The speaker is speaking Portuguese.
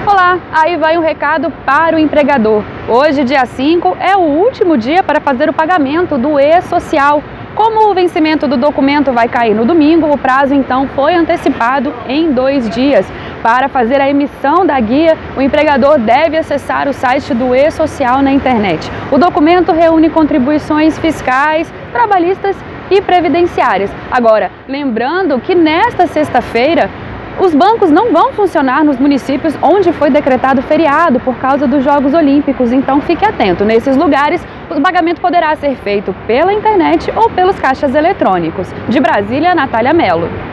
Olá, aí vai um recado para o empregador. Hoje, dia 5, é o último dia para fazer o pagamento do E-Social. Como o vencimento do documento vai cair no domingo, o prazo então foi antecipado em 2 dias. Para fazer a emissão da guia, o empregador deve acessar o site do E-Social na internet. O documento reúne contribuições fiscais, trabalhistas e previdenciárias. Agora, lembrando que nesta sexta-feira, os bancos não vão funcionar nos municípios onde foi decretado feriado por causa dos Jogos Olímpicos, então fique atento. Nesses lugares, o pagamento poderá ser feito pela internet ou pelos caixas eletrônicos. De Brasília, Natália Mello.